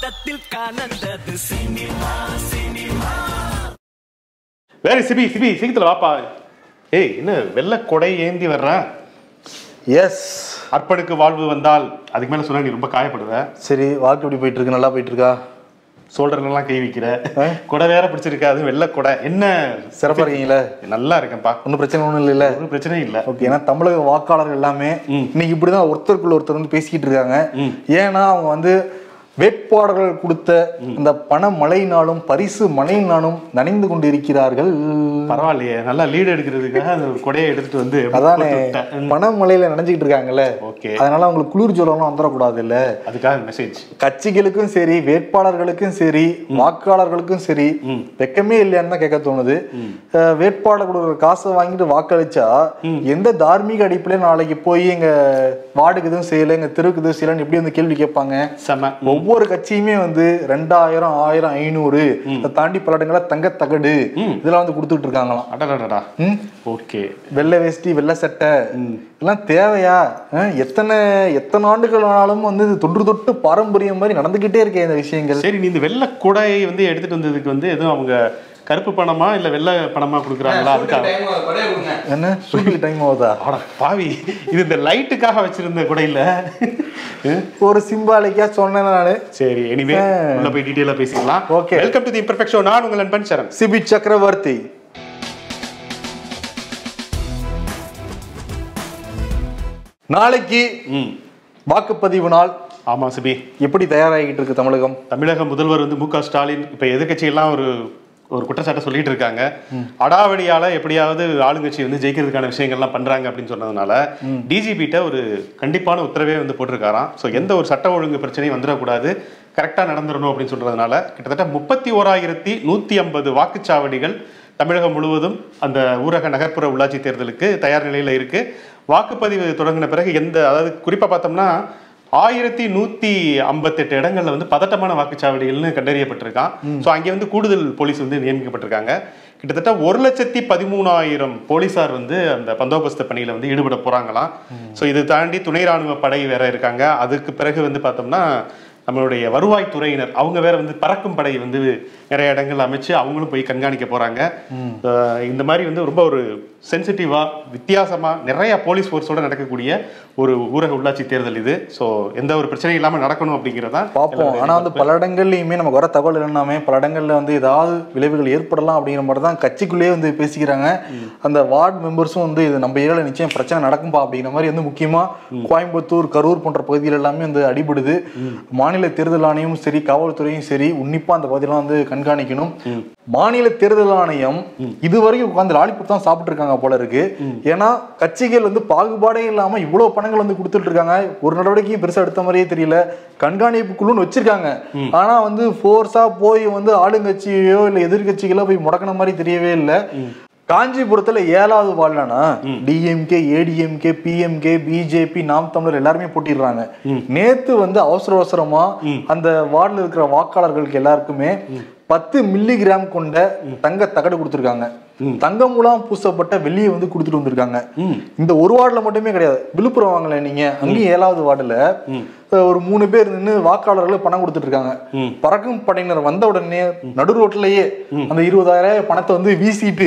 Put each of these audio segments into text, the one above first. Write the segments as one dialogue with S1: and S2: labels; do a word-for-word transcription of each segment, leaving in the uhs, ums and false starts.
S1: ஆட்டத்தில் கலந்தது cinema cinema.
S2: வேற சிபி சிபி சீக்கிரத்துல வாப்பா. ஏய் என்ன வெள்ளை கொடை ஏந்தி வர்ற?
S3: எஸ்.
S2: அர்ப்பனுக்கு வாழ்வு வந்தால் அதுக்கு மேல சொன்னா நீ ரொம்ப காயப்படுவ.
S3: சரி, வாழ்க்கை எப்படி போயிட்டு இருக்கு? நல்லா போயிட்டு இருக்கா?
S2: சோல்டர்லாம் கை வைக்கிற, கொடை வேற பிடிச்சிருக்கா? அது வெள்ளை கொடை. என்ன
S3: சிறப்பா இருக்கீங்களா?
S2: நல்லா இருக்கேன்ப்பா.
S3: ஒன்றும் பிரச்சனை ஒன்றும் இல்லைல்ல?
S2: ஒன்றும் பிரச்சனை இல்லை.
S3: ஓகே. ஏன்னா தமிழக வாக்காளர்கள் எல்லாமே இன்னைக்கு இப்படிதான் ஒருத்தருக்குள்ள ஒருத்தர் வந்து பேசிக்கிட்டு இருக்காங்க. ஏன்னா அவங்க வந்து வேட்பாளர்கள் கொடுத்த இந்த பண மழையினாலும் பரிசு மழையினாலும் நனைந்து கொண்டு இருக்கிறார்கள்.
S2: பரவாயில்லையே, நல்லா லீடு எடுக்கிறதுக்காக அந்த கொடையை எடுத்துட்டு வந்து
S3: அதானே பண மழையில நினைஞ்சுக்கிட்டு இருக்காங்கல்ல.
S2: ஓகே.
S3: அதனால அவங்களுக்கு குளிர் ஜோரம் வந்துடக்கூடாது இல்ல,
S2: அதுக்காக மெசேஜ்.
S3: கட்சிகளுக்கும் சரி வேட்பாளர்களுக்கும் சரி வாக்காளர்களுக்கும் சரி வெக்கமே இல்லையான்னு தான் கேட்க தோணுது. வேட்பாளர் கொடுக்குற காசை வாங்கிட்டு வாக்களிச்சா எந்த தார்மீக அடிப்படையில நாளைக்கு போய் எங்க வார்டுக்கு எதுவும் செய்யல, எங்க தெருவுக்கு எதுவும் செய்யலன்னு எப்படி வந்து கேள்வி கேட்பாங்க.
S2: செம.
S3: ஒவ்வொரு கட்சியுமே வந்து ரெண்டாயிரம் ஆயிரம் ஐநூறு தாண்டி பல இடங்கள தங்க தகடு இதெல்லாம் வந்து கொடுத்துட்டு இருக்காங்களாம்.
S2: ஓகே.
S3: வெள்ளை வேஷ்டி வெள்ளை சட்டை இதெல்லாம் தேவையா? எத்தனை எத்தனை ஆண்டுகள் ஆனாலும் வந்து தொன்று தொட்டு பாரம்பரியம் மாதிரி நடந்துகிட்டே இருக்கே இந்த விஷயங்கள்.
S2: சரி, நீ இந்த வெள்ளை கொடையை வந்து எடுத்துட்டு வந்ததுக்கு வந்து எதுவும் அவங்க கருப்பு பணமா இல்ல வெள்ளை பணமா கொடுக்குறாங்களா? அதுக்காக
S3: என்ன ஷூட்டிங் டைம் ஆகுதா?
S2: பாவி, இது இந்த லைட்டுக்காக வச்சிருந்த கொடை இல்ல,
S3: ஒரு சிம்பாலிக்கா சொன்னேன் நானு.
S2: சரி, எனிவே உள்ள போய் டீடைலா பேசிக்கலாம்.
S3: Okay.
S2: Welcome to the imperfect show. நான் உங்கள் நண்பன் சரண்.
S3: சிபி சக்கரவர்த்தி. நாளைக்கு வாக்குப்பதிவு நாள்.
S2: ஆமா சிபி,
S3: எப்படி தயாராகிட்டு இருக்கு தமிழகம்?
S2: தமிழக முதல்வர் வந்து மு க ஸ்டாலின் இப்ப எதிர்கட்சி எல்லாம் ஒரு ஒரு குற்றச்சாட்டை சொல்லிட்டு இருக்காங்க. அடாவடியால எப்படியாவது ஆளுங்கட்சி வந்து ஜெயிக்கிறதுக்கான விஷயங்கள்லாம் பண்றாங்க அப்படின்னு சொன்னதுனால டிஜிபிட்ட ஒரு கண்டிப்பான உத்தரவே வந்து போட்டிருக்காராம். ஸோ எந்த ஒரு சட்ட ஒழுங்கு பிரச்சனையும் வந்துடக்கூடாது, கரெக்டாக நடந்துடணும் அப்படின்னு சொல்றதுனால கிட்டத்தட்ட முப்பத்தி ஓராயிரத்தி நூத்தி ஐம்பது வாக்குச்சாவடிகள் தமிழகம் முழுவதும் அந்த ஊரக நகர்ப்புற உள்ளாட்சி தேர்தலுக்கு தயார் நிலையில இருக்கு. வாக்குப்பதிவு தொடங்கின பிறகு எந்த, அதாவது குறிப்பா பார்த்தோம்னா ஆயிரத்தி நூத்தி ஐம்பத்தி எட்டு இடங்கள்ல வந்து பதட்டமான வாக்குச்சாவடிகள்னு கண்டறியப்பட்டிருக்கான். ஸோ அங்கே வந்து கூடுதல் போலீஸ் வந்து நியமிக்கப்பட்டிருக்காங்க. கிட்டத்தட்ட ஒரு லட்சத்தி பதிமூணாயிரம் போலீசார் வந்து அந்த பந்தோபஸ்து பணியில வந்து ஈடுபட போறாங்களாம். ஸோ இது தாண்டி துணை ராணுவ படை வேற இருக்காங்க. அதுக்கு பிறகு வந்து பார்த்தோம்னா நம்மளுடைய வருவாய் துறையினர் அவங்க வேற வந்து பறக்கும் படை வந்து நிறைய இடங்கள் அமைச்சு அவங்களும் போய் கண்காணிக்க போறாங்க. இந்த மாதிரி வந்து ரொம்ப ஒரு சென்சிட்டிவா வித்தியாசமா நிறைய போலீஸ் ஃபோர்ஸோட நடக்கக்கூடிய ஒரு ஊரக உள்ளாட்சி தேர்தல் இது. ஸோ எந்த ஒரு பிரச்சனையும் இல்லாம நடக்கணும் அப்படிங்கிறதா
S3: பார்ப்போம். ஆனா வந்து பல இடங்கள்லயுமே நமக்கு வர தகவல் என்னன்னாமே பல இடங்கள்ல வந்து ஏதாவது விளைவுகள் ஏற்படலாம் அப்படிங்கிற மாதிரி தான் கட்சிக்குள்ளேயே வந்து பேசிக்கிறாங்க. அந்த வார்டு மெம்பர்ஸும் வந்து இது நம்ம ஏரியாவில் நிச்சயம் பிரச்சனை நடக்கும்பா அப்படிங்கிற மாதிரி வந்து முக்கியமா கோயம்புத்தூர் கரூர் போன்ற பகுதிகள் எல்லாமே வந்து அடிபடுது. மாநில தேர்தல் ஆணையமும் சரி காவல்துறையும் சரி உன்னிப்பா அந்த பகுதியெல்லாம் வந்து கண்காணிக்கணும். மாநில தேர்தல் ஆணையம் இதுவரைக்கும் உட்கார்ந்து லாலிபப் தான் சாப்பிட்டு இருக்காங்க போல இருக்கு. ஏன்னா கட்சிகள் வந்து பாகுபாடே இல்லாம இவ்வளவு பணங்கள் வந்து கொடுத்துட்டு இருக்காங்க. ஒரு நடவடிக்கையும் பெருசா எடுத்த மாதிரியே தெரியல. கண்காணிப்பு குழுன்னு வச்சிருக்காங்க. ஆனா வந்து போர்ஸா போய் வந்து ஆளுங்கட்சியோ இல்ல எதிர்கட்சிகளோ போய் முடக்கின மாதிரி தெரியவே இல்லை. காஞ்சிபுரத்துல ஏழாவது வார்டுலனா DMK ADMK PMK BJP Naam Tamilar எல்லாருமே போட்டிடுறாங்க. நேத்து வந்து அவசர அவசரமா அந்த வார்டுல இருக்கிற வாக்காளர்களுக்கு எல்லாருக்குமே பத்து மில்லி கிராம் கொண்ட தங்க தகடு கொடுத்துருக்காங்க. தங்கம் மூலம் பூசப்பட்ட வெள்ளியை வந்து கொடுத்துட்டு வந்திருக்காங்க. இந்த ஒரு வார்டுல மட்டுமே கிடையாது, விழுப்புரம் வாங்கல நீங்க, அங்கேயும் ஏழாவது வார்டுல ஒரு மூணு பேர் நின்று வாக்காளர்கள் பணம் கொடுத்துட்டு இருக்காங்க. பறக்கும் படையினர் வந்த உடனே நடு ரோட்லயே அந்த இருபதாயிரம் பணத்தை வந்து வீசிட்டு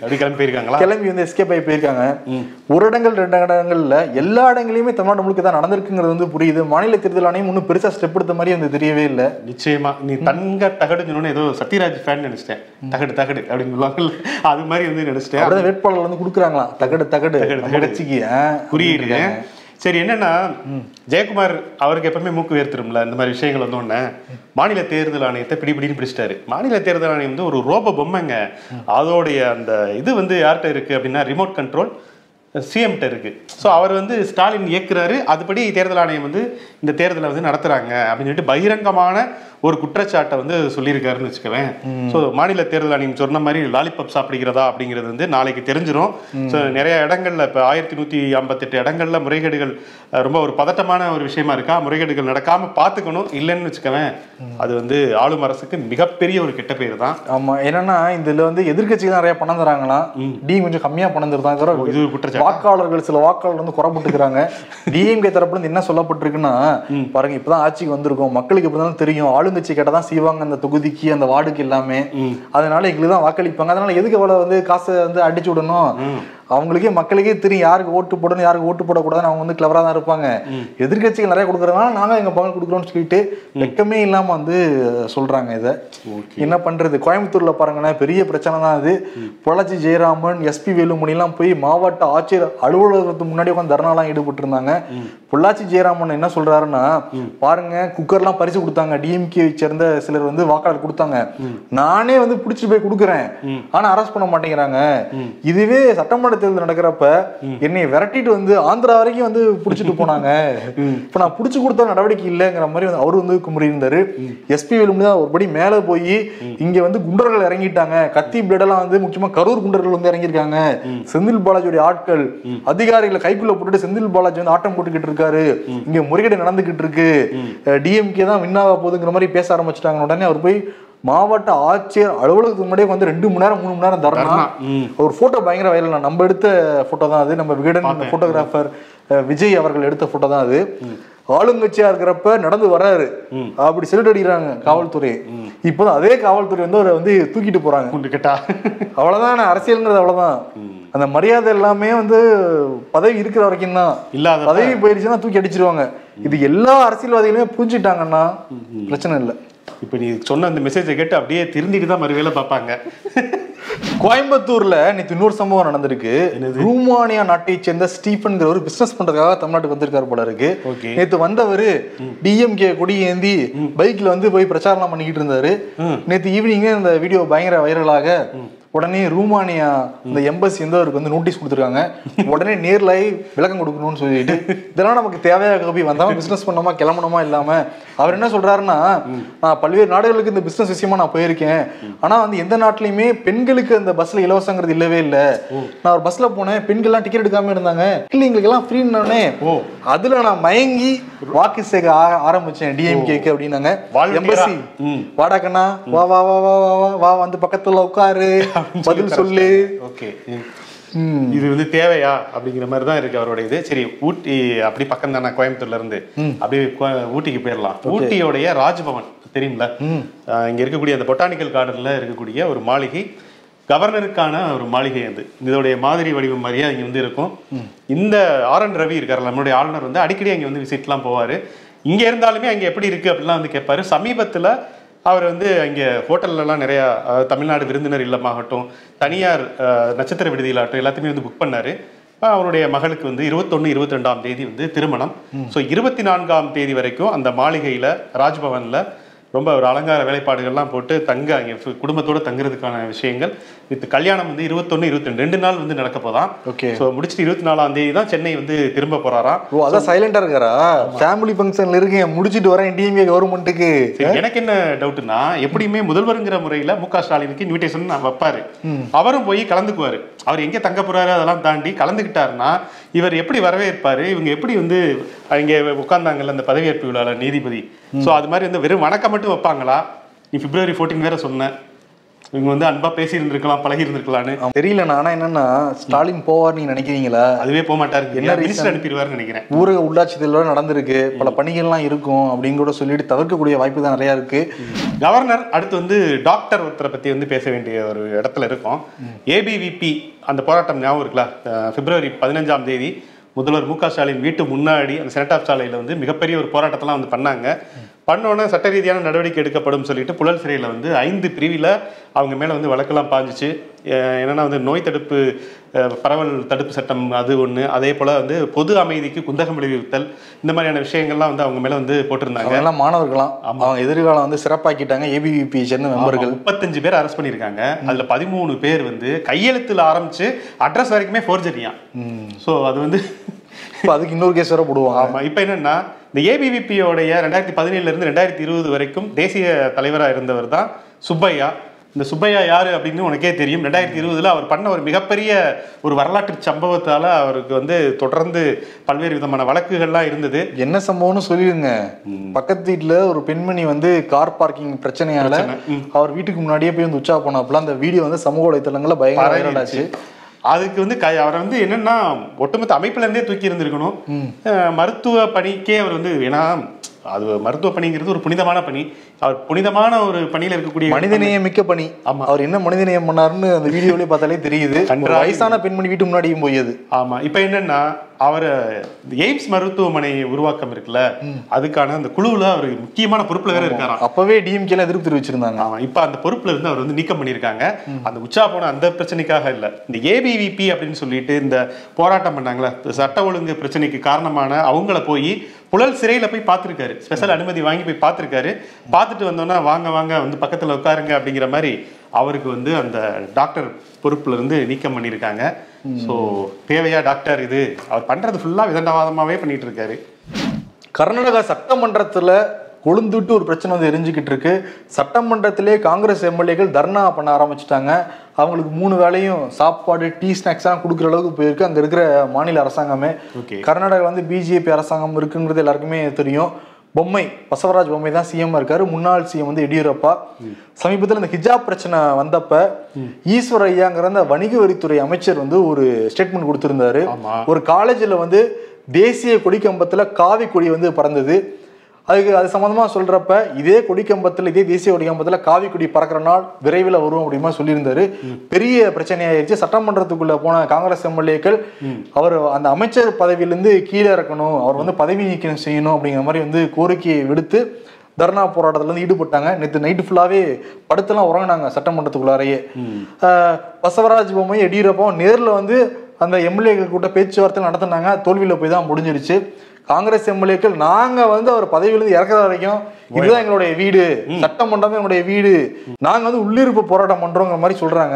S3: கிளம்பி வந்து எஸ்கேப் ஆகி போயிருக்காங்க. ஒரு இடங்கள் ரெண்டு இடங்கள்ல எல்லா இடங்களையுமே தமிழ்நாடு முழுக்க தான் நடந்திருக்குங்கிறது வந்து புரியுது. மாநில தேர்தல் ஆணையம் இன்னும் பெருசா ஸ்டெப் எடுத்த மாதிரி வந்து தெரியவே இல்லை.
S2: நிச்சயமா நீ தங்க தகடு ஏதோ சத்யராஜ் ஃபேன் நினைச்சிட்டேன். தகடு தகடு அப்படின்னு சொல்லுவாங்க, அது மாதிரி வந்து நினைச்சிட்டேன்.
S3: அப்படியே வேட்பாளர் வந்து கொடுக்குறாங்களா தகடு தகடு கட்சிக்கு
S2: புரியுது. சரி, என்னன்னா ஜெயக்குமார் அவருக்கு எப்பவுமே மூக்கு வேர்த்திரும்ல இந்த மாதிரி விஷயங்கள் வந்து ஒண்ணு. மாநில தேர்தல் ஆணையத்தை பிடிபிடின்னு பிடிச்சிட்டாரு. மாநில தேர்தல் ஆணையம் வந்து ஒரு ரோபோ பொம்மைங்க. அதோடைய அந்த இது வந்து யார்கிட்ட இருக்கு அப்படின்னா ரிமோட் கண்ட்ரோல் சிஎம்கிட்ட இருக்கு. ஸோ அவர் வந்து ஸ்டாலின் இயக்குறாரு, அதுபடி தேர்தல் ஆணையம் வந்து இந்த தேர்தலை வந்து நடத்துறாங்க அப்படின்னு சொல்லிட்டு பகிரங்கமான ஒரு குற்றச்சாட்டை வந்து சொல்லியிருக்காருன்னு வச்சுக்கவேன். ஸோ மாநில தேர்தல் ஆணையம் சொன்ன மாதிரி லாலிபப் சாப்பிடுகிறதா அப்படிங்கிறது வந்து நாளைக்கு தெரிஞ்சிடும். ஸோ நிறைய இடங்கள்ல இப்போ ஆயிரத்தி நூத்தி ஐம்பத்தி எட்டு இடங்கள்ல முறைகேடுகள் ரொம்ப ஒரு பதட்டமான ஒரு விஷயமா இருக்கா. முறைகேடுகள் நடக்காம பார்த்துக்கணும். இல்லைன்னு வச்சுக்கவேன் அது வந்து ஆளும் அரசுக்கு மிகப்பெரிய ஒரு கெட்ட பேர் தான்.
S3: ஆமா, என்னன்னா இதுல வந்து எதிர்கட்சிகள் நிறைய பணம் தராங்களாம், டி கொஞ்சம் கம்மியா பணம் தருதான். இது குற்றச்சாட்டு. வாக்காளர்கள் சில வாக்காளர் வந்து குறைப்பட்டுக்கிறாங்க. டிஎம்கே தரப்புல இருந்து என்ன சொல்லப்பட்டிருக்குன்னா, பாருங்க இப்பதான் ஆட்சிக்கு வந்திருக்கோம், மக்களுக்கு இப்பதான் தெரியும், ஆளுங்கட்சி கேட்டதான் செய்வாங்க அந்த தொகுதிக்கு அந்த வார்டுக்கு எல்லாமே, அதனால எங்களுக்கு தான் வாக்களிப்பாங்க, அதனால எதுக்கு அவ்வளவு வந்து காசை வந்து அடிச்சு விடணும், அவங்களுக்கே மக்களுக்கே தெரியும் யாருக்கு ஓட்டு போடணும் யாருக்கு ஓட்டு போடக்கூடாதுன்னு அவங்க வந்து கிளவரா தான் இருப்பாங்க. எதிர்கட்சிகள் நிறைய கொடுக்குறதுனால நாங்க எங்க பங்கு கொடுக்குறோம்னு சொல்லிட்டு வெக்கமே இல்லாம வந்து சொல்றாங்க. இதை என்ன பண்றது? கோயம்புத்தூர்ல பாருங்கன்னா பெரிய பிரச்சனை தான் அது. பொள்ளாச்சி ஜெயராமன், எஸ்பி வேலுமணி எல்லாம் போய் மாவட்ட ஆட்சியர் அலுவலகத்துக்கு முன்னாடி உட்காந்து தர்ணாலாம் ஈடுபட்டு இருந்தாங்க. பொள்ளாச்சி ஜெயராமன் என்ன சொல்றாருன்னா, பாருங்க குக்கர்லாம் பரிசு கொடுத்தாங்க, டிஎம்கே சேர்ந்த சிலர் வந்து வாக்காளர் கொடுத்தாங்க, நானே வந்து பிடிச்சிட்டு போய் கொடுக்குறேன், ஆனா அரெஸ்ட் பண்ண மாட்டேங்கிறாங்க. இதுவே சட்டமன்ற தேர்தல் நடக்கிறப்ப என்னை விரட்டிட்டு வந்து ஆந்திரா வரைக்கும் வந்து புடிச்சிட்டு போனாங்க, இப்ப நான் புடிச்சு கொடுத்த நடவடிக்கை இல்லைங்கிற மாதிரி அவரு வந்து குமரி இருந்தாரு. எஸ்பி வேலுமணி தான் ஒருபடி மேல போய் இங்க வந்து குண்டர்கள் இறங்கிட்டாங்க, கத்தி பிளேட் எல்லாம் வந்து முக்கியமா கரூர் குண்டர்கள் வந்து இறங்கியிருக்காங்க, செந்தில் பாலாஜியோட ஆட்கள் அதிகாரிகளை கைக்குள்ள போட்டுட்டு செந்தில் பாலாஜி வந்து ஆட்டம் போட்டுக்கிட்டு இருக்காரு, இங்க முறைகேடு நடந்துகிட்டு இருக்கு, டிஎம்கே தான் வின்னாக போகுதுங்கிற மாதிரி பேச ஆரம்பிச்சிட்டாங்க. உடனே அவர் போய் மாவட்ட ஆட்சியர் அலுவலகத்துக்கு முன்னாடியே வந்து ரெண்டு மணி நேரம் மூணு மணி நேரம் தரணும். ஒரு போட்டோ பயங்கர வைரல், நம்ம எடுத்த போட்டோ தான் அது, நம்ம விகடன் போட்டோகிராஃபர் விஜய் அவர்கள் எடுத்த போட்டோ தான் அது. ஆளுங்கட்சியா இருக்கிறப்ப நடந்து வர்றாரு, அப்படி செல்ட் அடிக்கிறாங்க காவல்துறை. இப்போதான் அதே காவல்துறை வந்து அவரை வந்து தூக்கிட்டு போறாங்க. அவ்வளவுதான் அரசியல்ங்கிறது, அவ்வளவுதான். அந்த மரியாதை எல்லாமே வந்து பதவி இருக்கிற வரைக்கும் தான், இல்லாத பதவி போயிருச்சுன்னா தூக்கி அடிச்சிருவாங்க. இது எல்லா அரசியல்வாதிகளுமே புரிஞ்சுட்டாங்கன்னா பிரச்சனை இல்லை.
S2: இப்ப நீ சொன்ன அந்த மெசேஜை கேட்டு அப்படியே திருந்திட்டு தான் மறுவேளை பார்ப்பாங்க.
S3: கோயம்புத்தூர்ல நேற்று இன்னொரு சம்பவம் நடந்திருக்கு. ரூமானியா நாட்டை சேர்ந்த ஸ்டீஃபன் ஒரு பிசினஸ் பண்றதுக்காக தமிழ்நாட்டுக்கு வந்திருக்காரு போல இருக்கு. நேற்று வந்தவர் டிஎம்கே கொடி ஏந்தி பைக்ல வந்து போய் பிரச்சாரம் பண்ணிக்கிட்டு இருந்தாரு. நேற்று ஈவினிங் இந்த வீடியோ பயங்கர வைரலாக உடனே ரூமானியா இந்த எம்பசி வந்து அவருக்கு வந்து நோட்டீஸ் கொடுத்துருக்காங்க, உடனே நேர்ல விளக்கம் கொடுக்கணும்னு சொல்லிட்டு. இதெல்லாம் நமக்கு தேவையாக கபி வந்தாலும் பிசினஸ் பண்ணோமா கிளம்பணுமா இல்லாம அவர் என்ன சொல்றாருன்னா, நான் பல்வேறு நாடுகளுக்கு இந்த பிசினஸ் விஷயமா நான் போயிருக்கேன், ஆனா வந்து எந்த நாட்டிலையுமே பெண்களுக்கு அந்த பஸ்ல இலவசங்கிறது இல்லவே இல்லை. நான் ஒரு பஸ்ல போனேன், பெண்கள்லாம் டிக்கெட் எடுக்காம இருந்தாங்க, இல்லை எங்களுக்கு எல்லாம் ஃப்ரீன்னு, அதுல நான் மயங்கி வாக்கு சேக ஆரம்பிச்சேன் டிஎம்கேக்கு அப்படின்னாங்க. எம்பசி வாடா கண்ணா வா வா வா வா வா வா வந்து பக்கத்துல உட்காரு பதில் சொல்லு.
S2: ஓகே, இது வந்து தேவையா அப்படிங்கிற மாதிரி தான் இருக்கு அவரோட இது. சரி, ஊட்டி அப்படி பக்கம் தானே கோயம்புத்தூர்ல இருந்து, அப்படியே ஊட்டிக்கு போயிடலாம். ஊட்டியோடைய ராஜ்பவன் தெரியுங்களா? இங்க இருக்கக்கூடிய அந்த பொட்டானிக்கல் கார்டன்ல இருக்கக்கூடிய ஒரு மாளிகை, கவர்னருக்கான ஒரு மாளிகை. அது இதோடைய மாதிரி வடிவம் மாதிரியா இங்க வந்து இருக்கும். இந்த ஆர் என் ரவி இருக்காரு நம்மளுடைய ஆளுநர், வந்து அடிக்கடி அங்க வந்து விசிட்லாம் போவாரு. இங்க இருந்தாலுமே அங்க எப்படி இருக்கு அப்படிலாம் வந்து கேட்பாரு. சமீபத்துல அவர் வந்து அங்கே ஹோட்டல்லலாம் நிறையா தமிழ்நாடு விருந்தினர் இல்லமாகட்டும், தனியார் நட்சத்திர விடுதியிலாகட்டும் எல்லாத்தையுமே வந்து புக் பண்ணார். அவருடைய மகளுக்கு வந்து இருபத்தொன்று இருபத்தி ரெண்டாம் தேதி வந்து திருமணம். ஸோ இருபத்தி நான்காம் தேதி வரைக்கும் அந்த மாளிகையில் ராஜ்பவனில் ரொம்ப ஒரு அலங்கார வேலைப்பாடுகள்லாம் போட்டு தங்க அங்கே குடும்பத்தோடு தங்குறதுக்கான விஷயங்கள் வித் கல்யாணம் வந்து இருபத்தொன்று இருபத்தி ரெண்டு ரெண்டு நாள் வந்து நடக்க போதான்.
S3: ஓகே,
S2: ஸோ முடிச்சுட்டு இருபத்தி நாலாம் தேதி தான் சென்னை வந்து திரும்ப போறாராம்.
S3: ஓ, அதான் சைலண்டா இருக்காரா? ஃபேமிலி ஃபங்க்ஷன்ல இருக்கேன், முடிச்சுட்டு வரேன் டிஎம்கே கவர்மெண்ட்டுக்கு.
S2: எனக்கு என்ன டவுட்னா, எப்படியுமே முதல்வருங்கிற முறையில மு க ஸ்டாலினுக்கு இன்விடேஷன் வைப்பாரு, அவரும் போய் கலந்துக்குவாரு. அவர் எங்க தங்க போறாரு அதெல்லாம் தாண்டி கலந்துக்கிட்டாருன்னா இவர் எப்படி வரவேற்பாரு? இவங்க எப்படி வந்து இங்க உட்கார்ந்தாங்கல்ல அந்த பதவியேற்பு விழால நீதிபதி, ஸோ அது மாதிரி வந்து வெறும் வணக்கம் மட்டும் வைப்பாங்களா? நீ பிப்ரவரி பதினான்கு வேற சொன்ன, இவங்க வந்து அன்பா பேசி இருந்திருக்கலாம், பழகி இருந்திருக்கலான்னு
S3: தெரியல. நானா என்னன்னா, ஸ்டாலின் போவார் நீங்க நினைக்கிறீங்களா?
S2: அதுவே போக மாட்டாரு, என்ன மினிஸ்டர் அனுப்பிடுவாருன்னு நினைக்கிறேன்.
S3: ஊரக உள்ளாட்சி தேர்தல் நடந்திருக்கு, பல பணிகள்லாம் இருக்கும் அப்படின்னு கூட சொல்லிட்டு தவிர்க்கக்கூடிய வாய்ப்பு தான் நிறைய இருக்கு.
S2: கவர்னர் அடுத்து வந்து டாக்டர் ஒருத்தரை பத்தி வந்து பேச வேண்டிய ஒரு இடத்துல இருக்கும். ஏபிவிபி அந்த போராட்டம் ஞாபகம் இருக்குல்ல? பிப்ரவரி பதினஞ்சாம் தேதி முதல்வர் மு க ஸ்டாலின் வீட்டு முன்னாடி அந்த செனட் ஆஃப் சாலையில் வந்து மிகப்பெரிய ஒரு போராட்டத்தெல்லாம் வந்து பண்ணாங்க. பண்ணோன்னே சட்ட ரீதியான நடவடிக்கை எடுக்கப்படும் சொல்லிட்டு புழல் சிறையில் வந்து ஐந்து பிரிவில் அவங்க மேலே வந்து வழக்கெல்லாம் பாஞ்சிச்சு. என்னென்னா வந்து நோய் தடுப்பு பரவல் தடுப்பு சட்டம் அது ஒன்று, அதே போல் வந்து பொது அமைதிக்கு குந்தகம் விளைவித்தல், இந்த மாதிரியான விஷயங்கள்லாம் வந்து அவங்க மேலே வந்து போட்டிருந்தாங்க.
S3: எல்லாம் மாணவர்களாம், அவங்க எதிர்காலம் வந்து சிறப்பாக்கிட்டாங்க. ஏபிவிபி சேர்ந்த மெம்பர்கள்
S2: முப்பத்தஞ்சு பேர் அரெஸ்ட் பண்ணியிருக்காங்க. அதில் பதிமூணு பேர் வந்து கையெழுத்தில் ஆரம்பிச்சு அட்ரஸ் வரைக்குமே ஃபோர்ஜரியா. ஸோ அது வந்து
S3: அதுக்கு இன்னொரு கேஸ் வர போடுவாங்க.
S2: ஆமாம், இப்போ என்னென்னா இந்த ஏபிவிபியோடைய ரெண்டாயிரத்தி பதினேழுல இருந்து ரெண்டாயிரத்தி இருபது வரைக்கும் தேசிய தலைவராக இருந்தவர் தான் சுப்பையா. இந்த சுப்பையா யாரு அப்படின்னு உனக்கே தெரியும். ரெண்டாயிரத்தி இருபதுல அவர் பண்ண ஒரு மிகப்பெரிய ஒரு வரலாற்று சம்பவத்தால அவருக்கு வந்து தொடர்ந்து பல்வேறு விதமான வழக்குகள்லாம் இருந்தது.
S3: என்ன சம்பவம்னு சொல்லிடுங்க. பக்கத்து வீட்டுல ஒரு பெண்மணி வந்து கார் பார்க்கிங் பிரச்சனையால அவர் வீட்டுக்கு முன்னாடியே போய் வந்து உச்சா போனாப்புல அந்த வீடியோ வந்து சமூக வலைத்தளங்கள்ல பயங்கர வைரல் ஆச்சு.
S2: அதுக்கு வந்து க அவரை வந்து என்னன்னா ஒட்டுமொத்த அமைப்புல இருந்தே தூக்கி இருந்திருக்கணும். மருத்துவ பணிக்கே அவர் வந்து, ஏன்னா அது மருத்துவ பணிங்கிறது ஒரு புனிதமான பணி. அவர் புனிதமான ஒரு பணியில இருக்கக்கூடிய
S3: மனிதநேயம் மிக்க பணி. ஆமா, அவர் என்ன மனிதநேயம் பண்ணாருன்னு அந்த வீடியோலயே பார்த்தாலே தெரியுது. வயசான பெண்மணி வீட்டு முன்னாடியும் போயது.
S2: ஆமா, இப்ப என்னன்னா அவர் எய்ம்ஸ் மருத்துவமனை உருவாக்கம் இருக்குல்ல, அதுக்கான அந்த குழுவுல அவர் முக்கியமான பொறுப்புல வேற இருக்காராம்.
S3: அப்பவே டிஎம்கேல எதிர்ப்பு தெரிவிச்சிருந்தாங்க.
S2: ஆமா, இப்ப அந்த பொறுப்புல இருந்து அவர் வந்து நீக்கம் பண்ணிருக்காங்க. அந்த உச்சா போன அந்த பிரச்சனைக்காக இல்ல, இந்த ஏபிவிபி அப்படின்னு சொல்லிட்டு இந்த போராட்டம் பண்ணாங்களா, சட்ட ஒழுங்கு பிரச்சனைக்கு காரணமான அவங்கள போய் புழல் சிறையில போய் பார்த்திருக்காரு. ஸ்பெஷல் அனுமதி வாங்கி போய் பார்த்திருக்காரு. பார்த்துட்டு வந்தோன்னா வாங்க வாங்க வந்து பக்கத்துல உட்காருங்க அப்படிங்கிற மாதிரி அவருக்கு வந்து அந்த டாக்டர் பொறுப்புல இருந்து நீக்கம் பண்ணியிருக்காங்க. ஸோ தேவையா டாக்டர் இது? அவர் பண்றது ஃபுல்லா விதண்டாவாதமாவே பண்ணிட்டு இருக்காரு.
S3: கர்நாடகா சட்டமன்றத்துல கொழுந்துட்டு ஒரு பிரச்சனை வந்து எரிஞ்சுக்கிட்டு இருக்கு. சட்டமன்றத்திலே காங்கிரஸ் எம்எல்ஏக்கள் தர்ணா பண்ண ஆரம்பிச்சுட்டாங்க. அவங்களுக்கு மூணு வேளையும் சாப்பாடு, டீ ஸ்நாக்ஸ்லாம் கொடுக்குற அளவுக்கு போயிருக்கு அங்க இருக்கிற மாநில அரசாங்கமே. கர்நாடகா வந்து பிஜேபி அரசாங்கம் இருக்குங்கிறது எல்லாருக்குமே தெரியும். பொம்மை பசவராஜ் பொம்மை தான் சிஎம் இருக்காரு. முன்னாள் சிஎம் வந்து எடியூரப்பா. சமீபத்தில் இந்த ஹிஜாப் பிரச்சனை வந்தப்ப ஈஸ்வர ஐயாங்கிற அந்த வணிக வரித்துறை அமைச்சர் வந்து ஒரு ஸ்டேட்மெண்ட் கொடுத்திருந்தாரு. ஒரு காலேஜில் வந்து தேசிய கொடிக்கம்பத்துல காவி கொடி வந்து பறந்தது. அதுக்கு அது சம்பந்தமா சொல்றப்ப இதே கொடிக்கம்பத்துல இதே தேசிய கொடிக்கம்பத்துல காவி கொடி பறக்கிற நாள் விரைவில் வரும் அப்படிமா சொல்லியிருந்தாரு. பெரிய பிரச்சனையாயிருச்சு. சட்டமன்றத்துக்குள்ள போன காங்கிரஸ் எம்எல்ஏக்கள் அவர் அந்த அமைச்சர் பதவியிலிருந்து கீழே இறக்கணும், அவர் வந்து பதவி நீக்கம் செய்யணும் அப்படிங்கிற மாதிரி வந்து கோரிக்கையை விடுத்து தர்ணா போராட்டத்துல இருந்து ஈடுபட்டாங்க. நேற்று நைட்டு ஃபுல்லாவே படுத்தெல்லாம் உறங்கினாங்க சட்டமன்றத்துக்குள்ளாரையே. பசவராஜ் பொம்மை எடியூரப்பாவும் நேரில் வந்து அந்த எம்எல்ஏக்கள் கூட்ட பேச்சுவார்த்தை நடத்தினாங்க. தோல்வியில போய் தான் முடிஞ்சிருச்சு. காங்கிரஸ் எம்எல்ஏக்கள் நாங்க வந்து அவர் பதவியிலிருந்து இறக்குற வரைக்கும் இதுதான் எங்களுடைய வீடு, சட்டமன்றம் எங்களுடைய வீடு, நாங்க வந்து உள்ளிருப்பு போராட்டம் பண்றோங்கிற மாதிரி சொல்றாங்க.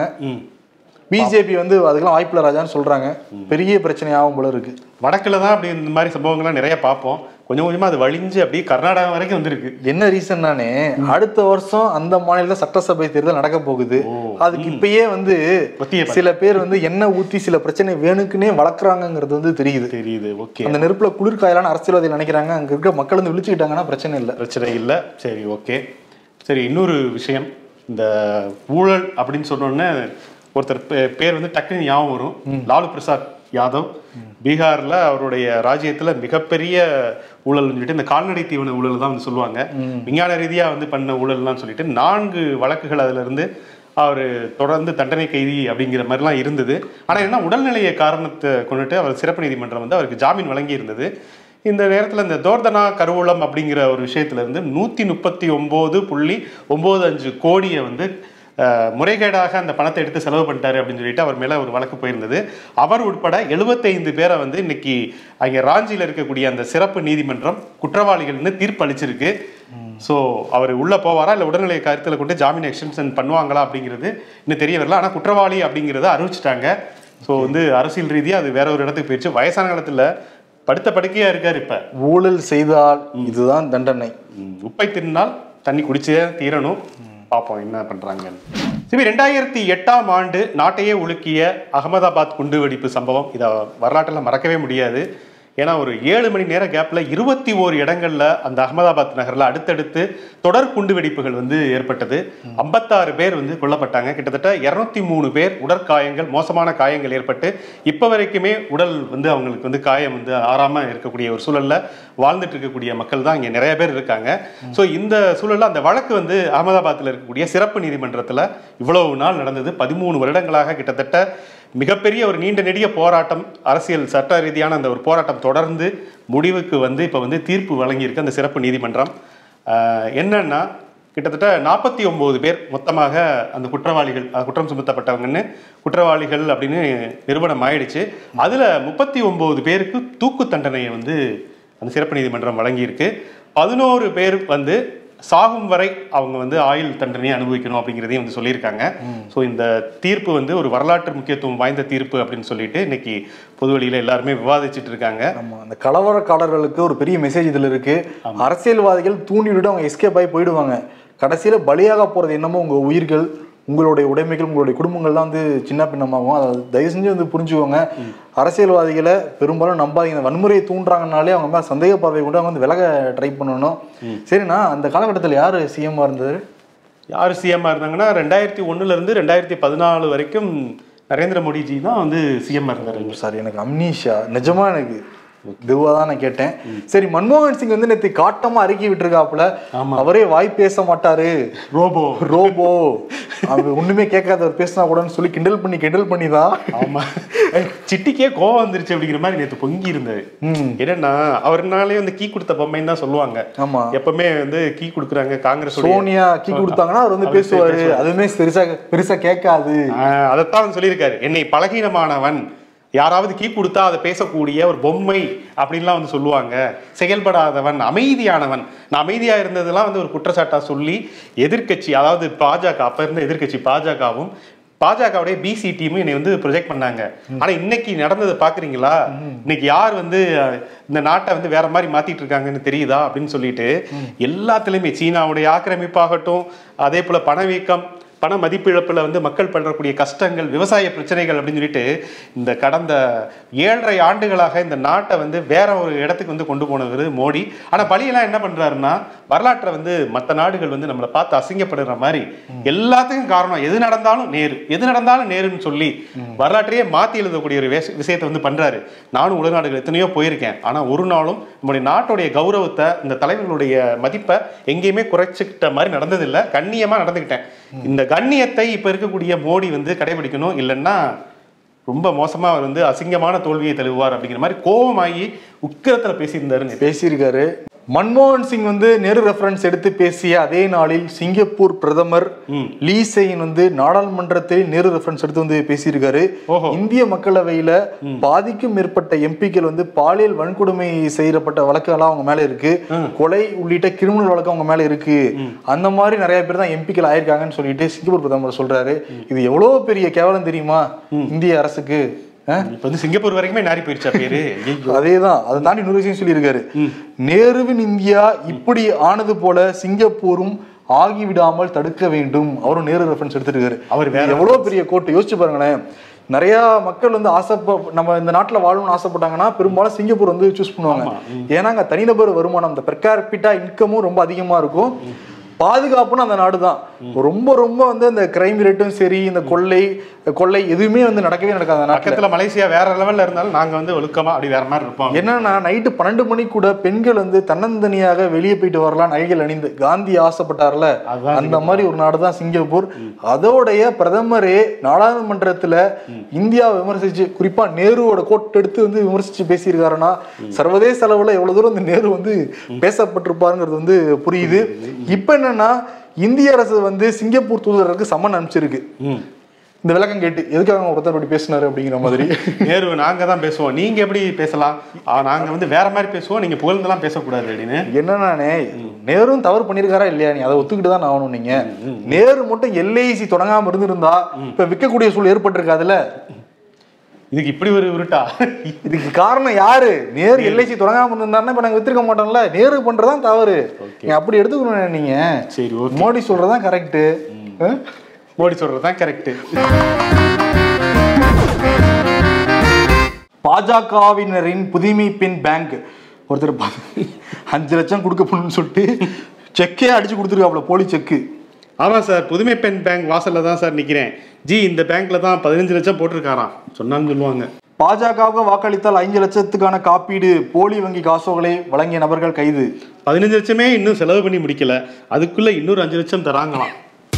S3: பிஜேபி வந்து அதுக்கெல்லாம் வாய்ப்புல ராஜான்னு சொல்றாங்க. பெரிய பிரச்சனையாகும் போல இருக்கு.
S2: வடக்குல தான் அப்படி இந்த மாதிரி சம்பவங்கள்லாம் நிறைய பார்ப்போம். கொஞ்சம் கொஞ்சமா அது வழிஞ்சு அப்படி கர்நாடகா வரைக்கும் வந்துருக்கு.
S3: என்ன ரீசன்னானே, அடுத்த வருஷம் அந்த மாநிலத்தில் சட்டசபை தேர்தல் நடக்க போகுது. அதுக்கு இப்பயே வந்து சில பேர் வந்து எண்ணெய் ஊத்தி சில பிரச்சனை வேணுக்குன்னே வளர்க்குறாங்கிறது வந்து தெரியுது தெரியுது ஓகே, அந்த நெருப்புல குளிர்காயலான அரசியல்வாதிகள் நினைக்கிறாங்க. அங்க இருக்க மக்கள் வந்து விழிச்சுக்கிட்டாங்கன்னா பிரச்சனை இல்லை
S2: பிரச்சனை இல்லை சரி ஓகே. சரி, இன்னொரு விஷயம், இந்த ஊழல் அப்படின்னு சொன்னோன்னே ஒருத்தர் பேர் வந்து டக்குன்னு ஞாபகம் வரும். லாலு பிரசாத் யாதவ். பீகார்ல அவருடைய ராஜ்யத்துல மிகப்பெரிய ஊழல் சொல்லிட்டு இந்த கால்நடை தீவன ஊழல் தான் வந்து சொல்லுவாங்க. விஞ்ஞான ரீதியா வந்து பண்ண ஊழல்லாம் சொல்லிட்டு நான்கு வழக்குகள் அதுல இருந்து அவர் தொடர்ந்து தண்டனை கைதி அப்படிங்கிற மாதிரிலாம் இருந்தது. ஆனா என்ன, உடல்நிலையை காரணத்தை கொண்டுட்டு அவர் சிறப்பு நீதிமன்றம் வந்து அவருக்கு ஜாமீன் வழங்கி இருந்தது. இந்த நேரத்தில் இந்த தோர்தனா கருவூலம் அப்படிங்கிற ஒரு விஷயத்துல இருந்து நூத்தி முப்பத்தி ஒன்பது புள்ளி ஒன்பது அஞ்சு கோடியை வந்து முறைகேடாக அந்த பணத்தை எடுத்து செலவு பண்ணிட்டாரு அப்படின்னு சொல்லிட்டு அவர் மேல ஒரு வழக்கு போயிருந்தது. அவர் உட்பட எழுபத்தைந்து பேரை வந்து இன்னைக்கு அங்கே ராஞ்சியில் இருக்கக்கூடிய அந்த சிறப்பு நீதிமன்றம் குற்றவாளிகள்னு தீர்ப்பு அளிச்சிருக்கு. ஸோ அவர் உள்ள போவாரா இல்லை உடல்நிலை கருத்தில் கொண்டு ஜாமீன் எக்ஸ்டென்ஷன் பண்ணுவாங்களா அப்படிங்கிறது இன்னும் தெரிய வரல. ஆனால் குற்றவாளி அப்படிங்கிறத அறிவிச்சிட்டாங்க. ஸோ வந்து அரசியல் ரீதியாக அது வேற ஒரு இடத்துக்கு போயிடுச்சு. வயசான காலத்தில் படுத்த படுக்கையா இருக்காரு. இப்ப ஊழல் செய்தால் இதுதான் தண்டனை, உப்பை தின்னால் தண்ணி குடிச்சே தீரணும். பார்ப்போம் என்ன பண்றாங்கன்னு. சிபி ரெண்டாயிரத்தி எட்டாம் ஆண்டு நாட்டையே உலுக்கிய அகமதாபாத் குண்டுவெடிப்பு சம்பவம் இதை வரலாற்றில் மறக்கவே முடியாது. ஏன்னா ஒரு ஏழு மணி நேர கேப்ல இருபத்தி ஓரு இடங்கள்ல அந்த அகமதாபாத் நகர்ல அடுத்தடுத்து தொடர் குண்டு வெடிப்புகள் வந்து ஏற்பட்டது. ஐம்பத்தாறு பேர் வந்து கொல்லப்பட்டாங்க. கிட்டத்தட்ட இருநூத்தி மூணு பேர் உடற்காயங்கள், மோசமான காயங்கள் ஏற்பட்டு இப்ப வரைக்குமே உடல் வந்து அவங்களுக்கு வந்து காயம் வந்து ஆறாம இருக்கக்கூடிய ஒரு சூழல்ல வாழ்ந்துட்டு இருக்கக்கூடிய மக்கள் தான் இங்க நிறைய பேர் இருக்காங்க. ஸோ இந்த சூழல்ல அந்த வழக்கு வந்து அகமதாபாத்தில் இருக்கக்கூடிய சிறப்பு நீதிமன்றத்துல இவ்வளவு நாள் நடந்தது. பதிமூணு வருடங்களாக கிட்டத்தட்ட மிகப்பெரிய ஒரு நீண்ட நெடிய போராட்டம், அரசியல் சட்ட ரீதியான அந்த ஒரு போராட்டம் தொடர்ந்து முடிவுக்கு வந்து இப்போ வந்து தீர்ப்பு வழங்கியிருக்கு அந்த சிறப்பு நீதிமன்றம். என்னன்னா கிட்டத்தட்ட நாற்பத்தி ஒன்பது பேர் மொத்தமாக அந்த குற்றவாளிகள், குற்றம் சுமத்தப்பட்டவங்கன்னு குற்றவாளிகள் அப்படின்னு நிறுவனம் ஆயிடுச்சு. அதுல முப்பத்தி ஒன்பது பேருக்கு தூக்கு தண்டனையை வந்து அந்த சிறப்பு நீதிமன்றம் வழங்கியிருக்கு. பதினோரு பேர் வந்து சாகும் வரை அவங்க வந்து ஆயுள் தண்டனையை அனுபவிக்கணும் அப்படிங்கிறதையும் வந்து சொல்லியிருக்காங்க. ஸோ இந்த தீர்ப்பு வந்து ஒரு வரலாற்று முக்கியத்துவம் வாய்ந்த தீர்ப்பு அப்படின்னு சொல்லிட்டு இன்னைக்கு பொதுவெளியில எல்லாருமே விவாதிச்சுட்டு இருக்காங்க. ஆமா, அந்த கலவரக்காரர்களுக்கு ஒரு பெரிய மெசேஜ் இதுல இருக்கு. அரசியல்வாதிகள் தூண்டி விட்டு அவங்க எஸ்கேப் ஆகி போயிடுவாங்க. கடைசியில பலியாக போறது என்னமோ உங்க உயிர்கள், உங்களுடைய உடைமைகள், உங்களுடைய குடும்பங்கள் தான் வந்து சின்ன பின்னமாகும். அதை தயவு செஞ்சு வந்து புரிஞ்சுக்கோங்க. அரசியல்வாதிகளை பெரும்பாலும் நம்பாதீங்க. வன்முறையை தூண்டுறாங்கனாலே அவங்க மேலே சந்தேக பார்வை கொண்டு அவங்க வந்து விலக ட்ரை பண்ணணும். சரிண்ணா, அந்த காலகட்டத்தில் யார் சிஎம்மா இருந்தாரு? யார் சிஎம்மா இருந்தாங்கன்னா ரெண்டாயிரத்தி ஒன்னுல இருந்து ரெண்டாயிரத்தி பதினாலு வரைக்கும் நரேந்திர மோடிஜி தான் வந்து சிஎம் இருந்தாரு.
S3: சார் எனக்கு அம்னீஷா நிஜமா எனக்கு இதுவா தான் நான் கேட்டேன். சரி, மன்மோகன் சிங் வந்து நேற்று காட்டமா அறிக்கை விட்டுருக்காப்புல, அவரே வாய் பேச மாட்டாரு, ரோபோ ரோபோ அவர் ஒண்ணுமே கேட்காதவர் பேசினா கூடன்னு சொல்லி கிண்டல் பண்ணி கிண்டல் பண்ணி தான்.
S2: ஆமா, சிட்டிக்கே கோவம் வந்துருச்சு அப்படிங்கிற மாதிரி நேற்று பொங்கி இருந்தது. என்னன்னா அவர்னாலே வந்து கீ கொடுத்த பொம்மைன்னு தான் சொல்லுவாங்க.
S3: ஆமா,
S2: எப்பவுமே வந்து கீ கொடுக்குறாங்க காங்கிரஸ்,
S3: சோனியா கீ கொடுத்தாங்கன்னா அவர் வந்து பேசுவாரு, அதுவுமே பெருசா பெருசா கேட்காது.
S2: அதைத்தான் சொல்லியிருக்காரு, என்னை பலகீனமானவன், யாராவது கீ கொடுத்தா அதை பேசக்கூடிய ஒரு பொம்மை அப்படின்லாம் வந்து சொல்லுவாங்க, செயல்படாதவன், அமைதியானவன். நான் அமைதியா இருந்ததெல்லாம் வந்து ஒரு குற்றச்சாட்டா சொல்லி எதிர்கட்சி, அதாவது பாஜக, அப்ப இருந்த எதிர்கட்சி பாஜகவும் பாஜகவுடைய பிசி டீமும் என்னை வந்து ப்ரொஜெக்ட் பண்ணாங்க. ஆனா இன்னைக்கு நடந்ததை பாக்குறீங்களா? இன்னைக்கு யார் வந்து இந்த நாட்டை வந்து வேற மாதிரி மாத்திட்டு இருக்காங்கன்னு தெரியுதா அப்படின்னு சொல்லிட்டு எல்லாத்துலயுமே சீனாவுடைய ஆக்கிரமிப்பாகட்டும், அதே போல பணவீக்கம், பண மதிப்பிழப்புல வந்து மக்கள் பண்றக்கூடிய கஷ்டங்கள், விவசாய பிரச்சனைகள் அப்படின்னு சொல்லிட்டு இந்த கடந்த ஏழரை ஆண்டுகளாக இந்த நாட்டை வந்து வேற ஒரு இடத்துக்கு வந்து கொண்டு போனவர் மோடி. ஆனா பழியெல்லாம் என்ன பண்றாருன்னா, வரலாற்றை வந்து மற்ற நாடுகள் வந்து நம்மளை பார்த்து அசிங்கப்படுற மாதிரி எல்லாத்துக்கும் காரணம் எது நடந்தாலும் நேரு, எது நடந்தாலும் நேருன்னு சொல்லி வரலாற்றையே மாத்தி எழுதக்கூடிய ஒரு விஷயத்தை வந்து பண்றாரு. நானும் உலகநாடுகள் எத்தனையோ போயிருக்கேன், ஆனா ஒரு நாளும் நம்முடைய நாட்டுடைய கௌரவத்தை, இந்த தலைவர்களுடைய மதிப்பை எங்கேயுமே குறைச்சிக்கிட்ட மாதிரி நடந்ததில்லை, கண்ணியமா நடந்துக்கிட்டேன். இந்த கண்ணியத்தை இப்ப இருக்கக்கூடிய மோடி வந்து கடைபிடிக்கணும், இல்லைன்னா ரொம்ப மோசமா அவர் வந்து அசிங்கமான தோல்வியை தழுவார் அப்படிங்கிற மாதிரி கோபமாகி உக்கிரத்துல பேசியிருந்தாரு
S3: பேசியிருக்காரு. மன்மோகன் சிங் வந்து நேரு ரெஃபரன்ஸ் எடுத்து பேசிய அதே நாளில் சிங்கப்பூர் பிரதமர் லீ செயின் வந்து நாடாளுமன்றத்தில் நேரு ரெஃபரன்ஸ் எடுத்து வந்து பேசியிருக்காரு. இந்திய மக்களவையில பாதிக்கும் மேற்பட்ட எம்பிக்கள் வந்து பாலியல் வன்கொடுமை செய்யப்பட்ட வழக்குகள்லாம் அவங்க மேல இருக்கு, கொலை உள்ளிட்ட கிரிமினல் வழக்கு அவங்க மேல இருக்கு, அந்த மாதிரி நிறைய பேர் தான் எம்பிக்கள் ஆயிருக்காங்கன்னு சொல்லிட்டு சிங்கப்பூர் பிரதமர் சொல்றாரு. இது எவ்வளவு பெரிய கேவலம் தெரியுமா இந்திய அரசுக்கு?
S2: இப்ப வந்து சிங்கப்பூர் வரைக்குமே நாரி போயிருச்சா பேரு.
S3: அதேதான், அதை தாண்டி இன்னொரு விஷயம் சொல்லியிருக்காரு, நேருவின் இந்தியா இப்படி ஆனது போல சிங்கப்பூரும் ஆகிவிடாமல் தடுக்க வேண்டும். அவரும் நேரு ரெஃபரன்ஸ் எடுத்துருக்காரு. அவர் வேற எவ்வளவு பெரிய கோட்டு யோசிச்சு பாருங்களேன். நிறைய மக்கள் வந்து ஆசைப்ப நம்ம இந்த நாட்டில் வாழணும்னு ஆசைப்பட்டாங்கன்னா பெரும்பாலும் சிங்கப்பூர் வந்து சூஸ் பண்ணுவாங்க. ஏன்னா அங்கே தனிநபர் வருமானம், இந்த பெர் கேபிட்டா இன்கமும் ரொம்ப அதிகமா இருக்கும், பாதுகாப்புன்னு அந்த நாடு தான். ரொம்ப ரொம்ப வந்து அந்த கிரைம் ரேட்டும் சரி, இந்த கொள்ளை கொள்ளை எதுவுமே வந்து நடக்கவே நடக்காது.
S2: பக்கத்துல மலேசியா வேற லெவல்ல இருந்தாலும் நாங்க வந்து ஒழுக்கமா அப்படி வேற மாதிரி இருப்போம்.
S3: என்னன்னா நைட்டு பன்னெண்டு மணி கூட பெண்கள் வந்து தன்னந்தனியாக வெளியே போயிட்டு வரலாம், நகைகள் அணிந்து. காந்தி ஆசைப்பட்டார்ல, அந்த மாதிரி ஒரு நாடு தான் சிங்கப்பூர். அதோடைய பிரதமரே நாடாளுமன்றத்துல இந்தியாவை விமர்சிச்சு, குறிப்பா நேருவோட கோட் எடுத்து வந்து விமர்சிச்சு பேசியிருக்காருன்னா சர்வதேச அளவுல எவ்வளவு தூரம் இந்த நேரு வந்து பேசப்பட்டிருப்பாருங்கிறது வந்து புரியுது. இப்ப என்னன்னா இந்திய அரசு வந்து சிங்கப்பூர் தூதருக்கு சம்மன் அனுப்பிச்சிருக்கு. இந்த விளக்கம் கேட்டு எதுக்காக ஒருத்தர் அப்படி பேசினாரு அப்படிங்கிற மாதிரி.
S2: நேரு நாங்க தான் பேசுவோம், நீங்க எப்படி பேசலாம், நாங்க வந்து வேற மாதிரி பேசுவோம், நீங்க புகழ்ந்தெல்லாம் பேசக்கூடாது அப்படின்னு.
S3: என்னன்னானே, நேரும் தவறு பண்ணிருக்காரா இல்லையா, நீ அதை ஒத்துக்கிட்டு தான் ஆகணும். நீங்க நேரு மட்டும் எல்ஐசி தொடங்காம இருந்திருந்தா இப்ப விற்கக்கூடிய சூழல் ஏற்பட்டிருக்காதுல்ல.
S2: இதுக்கு இப்படி ஒரு உருட்டா?
S3: இதுக்கு காரணம் யாரு? நேரு எல்ஐசி தொடங்காம இருந்தாருன்னா இப்ப நாங்க வித்திருக்க மாட்டோம்ல. நேரு பண்றதான் தவறு, அப்படி எடுத்துக்கணும் நீங்க. சரி, மோடி சொல்றதான் கரெக்ட்.
S2: மோடி சொல்றதுதான் கரெக்ட்.
S3: பாஜகவினரின் புதுமை பெண் பேங்க் ஒருத்தர் அஞ்சு லட்சம் கொடுக்க போகணும்னு சொல்லிட்டு செக்கே அடிச்சு கொடுத்துருக்காப்ல, போலி செக்கு.
S2: ஆமா சார், புதுமை பெண் பேங்க் வாசல்ல தான் சார் நிக்கிறேன். ஜி இந்த பேங்க்ல தான் பதினஞ்சு லட்சம் போட்டிருக்காராம் சொன்னாலும் சொல்லுவாங்க.
S3: பாஜகவுக்கு வாக்களித்தால் ஐந்து லட்சத்துக்கான காப்பீடு, போலி வங்கி காசோலை வழங்கிய நபர்கள் கைது.
S2: பதினஞ்சு லட்சமே இன்னும் செலவு பண்ணி முடிக்கல, அதுக்குள்ள இன்னொரு அஞ்சு லட்சம் தராங்களாம்.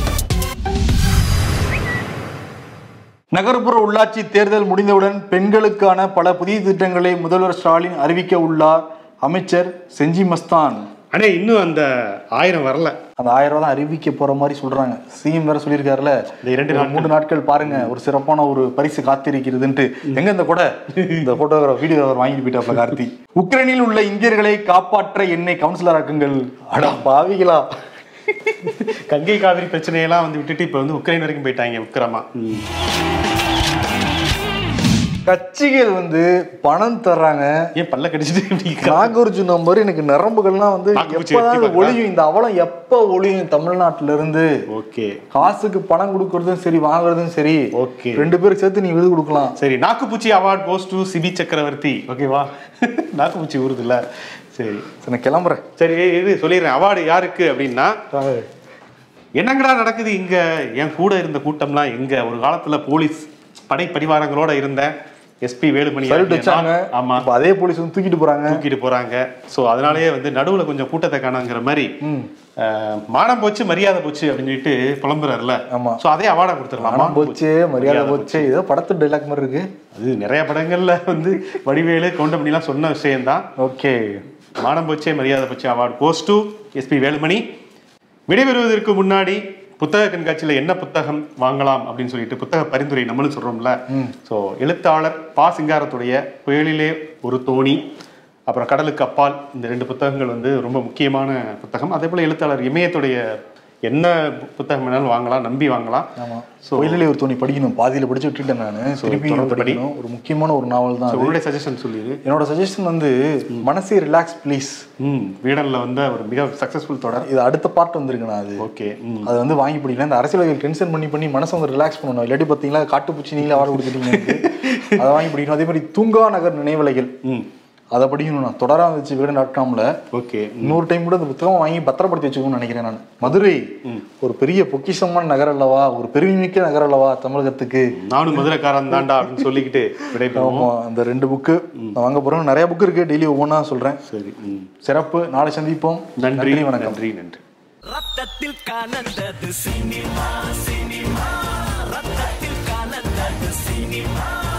S3: நகர்ப்புற உள்ளாட்சி தேர்தல் முடிந்தவுடன் பெண்களுக்கான பல புதிய திட்டங்களை முதல்வர் ஸ்டாலின் அறிவிக்க உள்ளார் அமைச்சர் செஞ்சி மஸ்தான்.
S2: ஆனா இன்னும் அந்த ஆயிரம் வரல.
S3: அந்த ஆயிரம் ரூபாய் தான் அறிவிக்க போற மாதிரி சொல்றாங்க. சிஎம் வேற சொல்லியிருக்காருல, இரண்டு மூன்று நாட்கள் பாருங்க, ஒரு சிறப்பான ஒரு பரிசு காத்திருக்கிறதுன்ட்டு. எங்க இந்த கூட இந்த போட்டோகிராஃப் வீடியோகிராஃபர் வாங்கிட்டு போயிட்டாப்ல கார்த்தி. உக்ரைனில் உள்ள இந்தியர்களை காப்பாற்ற என்னை கவுன்சிலர் ஆக்குங்கள். அடா பாவிகளா,
S2: கங்கை காவிரி பிரச்சனையெல்லாம் வந்து விட்டுட்டு இப்ப வந்து உக்ரைன் வரைக்கும் போயிட்டாங்க உக்கிரமா.
S3: கட்சிகள் வந்து பணம் தர்றாங்க,
S2: ஏன் பல்ல கடிச்சிட்டு
S3: நாகார்ஜுன மாதிரி எனக்கு நரம்புகள்லாம் வந்து எப்பதான் ஒளியும், இந்த அவலம் எப்ப ஒளியும் தமிழ்நாட்டுல இருந்து.
S2: ஓகே,
S3: காசுக்கு பணம் கொடுக்கறதும் சரி வாங்குறதும் சரி,
S2: ஓகே,
S3: ரெண்டு பேருக்கு சேர்த்து நீ விருது கொடுக்கலாம்.
S2: சரி, நாக்குப்பூச்சி award goes to Sibi Chakravarthy. ஓகேவா, நாக்குப்பூச்சி ஊருது இல்ல. சரி
S3: நான் கிளம்புறேன்.
S2: சரி இது சொல்லிடுறேன். அவார்டு யாருக்கு அப்படின்னா, என்னங்கடா நடக்குது இங்க, என் கூட இருந்த கூட்டம்லாம் எங்க, ஒரு காலத்துல போலீஸ் படை பரிவாரங்களோட இருந்தேன். எஸ்பி வேலுமணி
S3: வச்சாங்க.
S2: ஆமா,
S3: அதே போலீஸ் வந்து தூக்கிட்டு போறாங்க
S2: தூக்கிட்டு போறாங்க. ஸோ அதனாலேயே வந்து நடுவுல கொஞ்சம் கூட்டத்தை காணாங்கிற மாதிரி மானம் போச்சு மரியாதை போச்சு அப்படின்னு சொல்லிட்டு புலம்புறாருல.
S3: ஆமா,
S2: ஸோ அதே அவார்டா கொடுத்துருலாம்.
S3: மானம் போச்சு மரியாதை போச்சு, ஏதோ படத்து டைலாக் மாதிரி இருக்கு.
S2: அது நிறைய படங்கள்ல வந்து வடிவேலு கவுண்டமணிலாம் சொன்ன விஷயம்தான்.
S3: ஓகே,
S2: மானம் போச்சே மரியாதை போச்சு award goes to S P Velumani. விடைபெறுவதற்கு முன்னாடி புத்தக கண்காட்சியில என்ன புத்தகம் வாங்கலாம் அப்படின்னு சொல்லிட்டு புத்தக பரிந்துரை நம்மளும் சொல்றோம்ல. ஸோ எழுத்தாளர் பா சிங்காரத்துடைய புயலிலே ஒரு தோணி, அப்புறம் கடலுக்கு அப்பால், இந்த ரெண்டு புத்தகங்கள் வந்து ரொம்ப முக்கியமான புத்தகம். அதே போல எழுத்தாளர் இமயத்துடைய என்ன புத்தகம் வேணாலும் வாங்கலாம், நம்பி வாங்கலாம்.
S3: ஆமா, ஸோ புயலிலே ஒரு தோணி படிக்கணும், பாதியில படிச்சு விட்டுட்டேன் நான். திருப்பி படிக்கணும், ஒரு முக்கியமான ஒரு நாவல் தான்.
S2: உங்களுடைய சஜஷன் சொல்லிடு.
S3: என்னோட சஜஷன் வந்து மனசே ரிலாக்ஸ் ப்ளீஸ்.
S2: ம் வீடன்ல வந்து ஒரு மிக சக்சஸ்ஃபுல் தொடர்.
S3: இது அடுத்த பார்ட் வந்துருக்குண்ணா. அது
S2: ஓகே,
S3: அது வந்து வாங்கி பிடிக்கலாம். இந்த அரசியல்வாதிகள் டென்ஷன் பண்ணி பண்ணி மனசை வந்து ரிலாக்ஸ் பண்ணணும். இல்லாட்டி பார்த்தீங்களா காட்டுப்பூச்சி நீங்களே அவார்டு கொடுத்துட்டீங்க. அதை வாங்கி பிடிக்கணும். அதே மாதிரி தூங்கா நகர் நினைவலைகள், அதை படிக்கணும். நான் தொடரா வந்துச்சு வீடு டாட் காம்ல.
S2: ஓகே,
S3: இன்னொரு டைம் கூட அந்த புத்தகம் வாங்கி பத்திரப்படுத்தி வச்சுக்கணும்னு நினைக்கிறேன் நான். மதுரை ஒரு பெரிய பொக்கிஷமான நகர் அல்லவா, ஒரு பெருமைமிக்க நகர் அல்லவா தமிழகத்துக்கு.
S2: நானும் மதுரைக்காரன் தாண்டா அப்படின்னு சொல்லிக்கிட்டு விடைபெறுவோம்.
S3: ஆமா, அந்த ரெண்டு புக்கு நான் வாங்க போறேன். நிறைய புக்கு இருக்கு, டெய்லி ஒவ்வொன்றா சொல்றேன்.
S2: சரி,
S3: சிறப்பு. நாளை சந்திப்போம்.
S2: நன்றி,
S3: வணக்கம்.
S2: நன்றி, நன்றி.
S1: ரத்தத்தில் கலந்தது சினிமா, சினிமா ரத்தத்தில் கலந்தது சினிமா.